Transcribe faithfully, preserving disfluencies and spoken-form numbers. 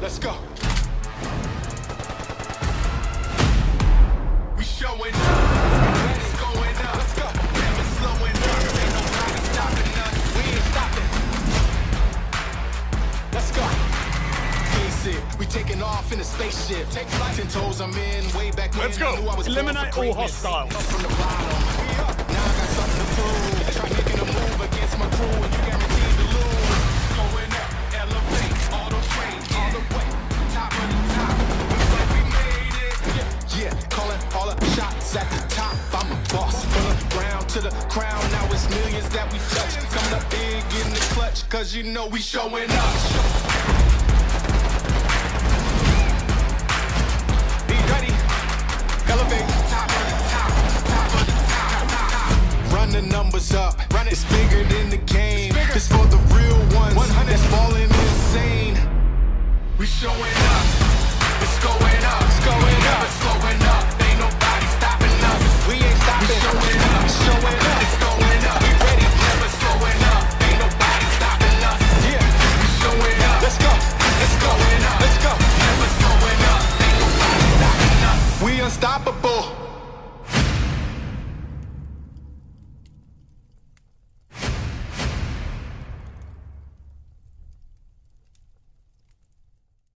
Let's go. We showing up. It's going up. Let's go. Never slowing up. Ain't nobody stopping us. We ain't stopping. Let's go. Teased. We taking off in a spaceship. Take flight. Ten toes I'm in. Way back when. Let's go. I knew I was Eliminate all hostiles. Up from the bottom. We up. Now I got something to prove. Try making a move against my crew and you guaranteed to lose. Going up. Elevate. All the way. All the way. Top of the top. Looks like we made it. Yeah. Yeah. Calling all the shots at the top. I'm a boss. From the ground to the crown. Now it's millions that we touch. Coming up big in the clutch. Cause you know we showing up. Be ready. Elevate. Top of the top. Top of the top. top, top. Run the numbers up. Run it. It's bigger than the game. It's for the real ones. That's falling insane. We showing up. It's going up. It's going up. It's going up.